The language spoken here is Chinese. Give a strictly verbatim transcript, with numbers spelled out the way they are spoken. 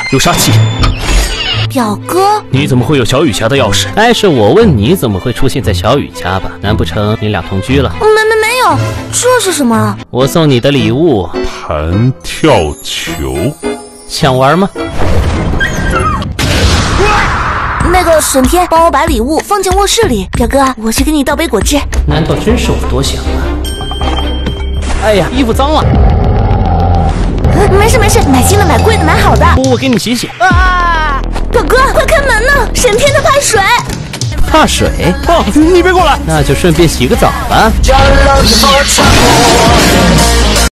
有杀气。 表哥， 你怎么会有小雨家的钥匙？ 该是我问你怎么会出现在小雨家吧？难不成你俩同居了？ 没没没有，这是什么？ 我送你的礼物， 弹跳球， 想玩吗？ 那个沈天，帮我把礼物放进卧室里。表哥，我去给你倒杯果汁。 难道真是我多想了？哎呀，衣服脏了。 呃、没事没事，买新的买贵的买好的。 我给你洗洗。啊！ 表哥，快开门呐！沈天他怕水。 怕水？ 哦，你别过来。 那就顺便洗个澡吧。